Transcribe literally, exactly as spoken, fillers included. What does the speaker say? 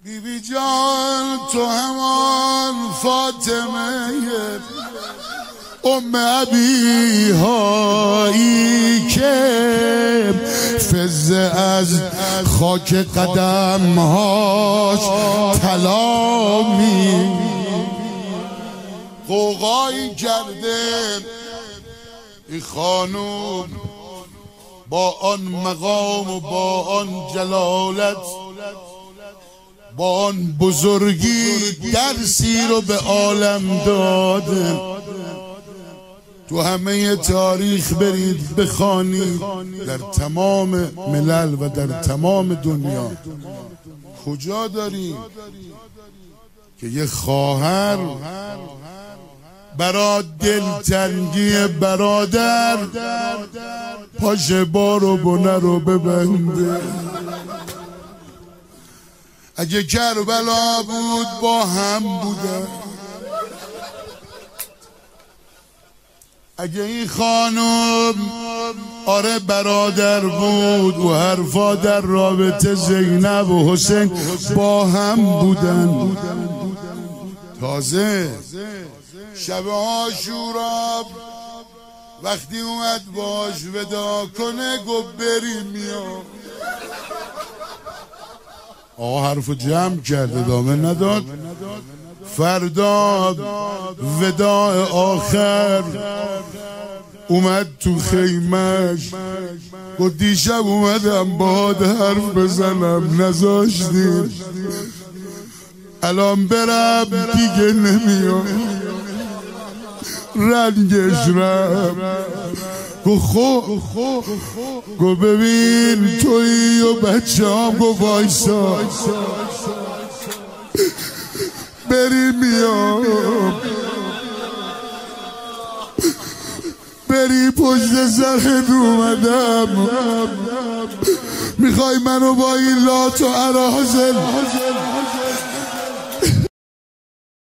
بی بی جان تو همان فاطمه ام عبی هایی که فزه از خاک قدم هاش طلا می غوغایی کرده این خانوم با آن مقام و با آن جلالت با آن بزرگی درسی رو به عالم داده. تو همه تاریخ برید بخوانید، در تمام ملل و در تمام دنیا کجا داریم که یه خواهر برا دلتنگی برادر پاش بار و بنه رو ببنده؟ اگه کربلا بود با هم بودن، اگه این خانم آره برادر بود و حرفا در رابطه زینب و حسین با هم بودن. تازه شب عاشورا وقتی اومد باش ودا کنه گفت بریم میام. آقا حرفو جمع کرد، ادامه نداد. فردا وداع آخر اومد تو خیمش، گفت دیشب اومدم باهات حرف بزنم نذاشتیم، الان برم دیگه نمیام. رنگش رفت. گو خو گو ببین تویی و بچه هم گو وایسا بری میام، بری پشت سرت اومدم، میخوای منو با این لات و عرازل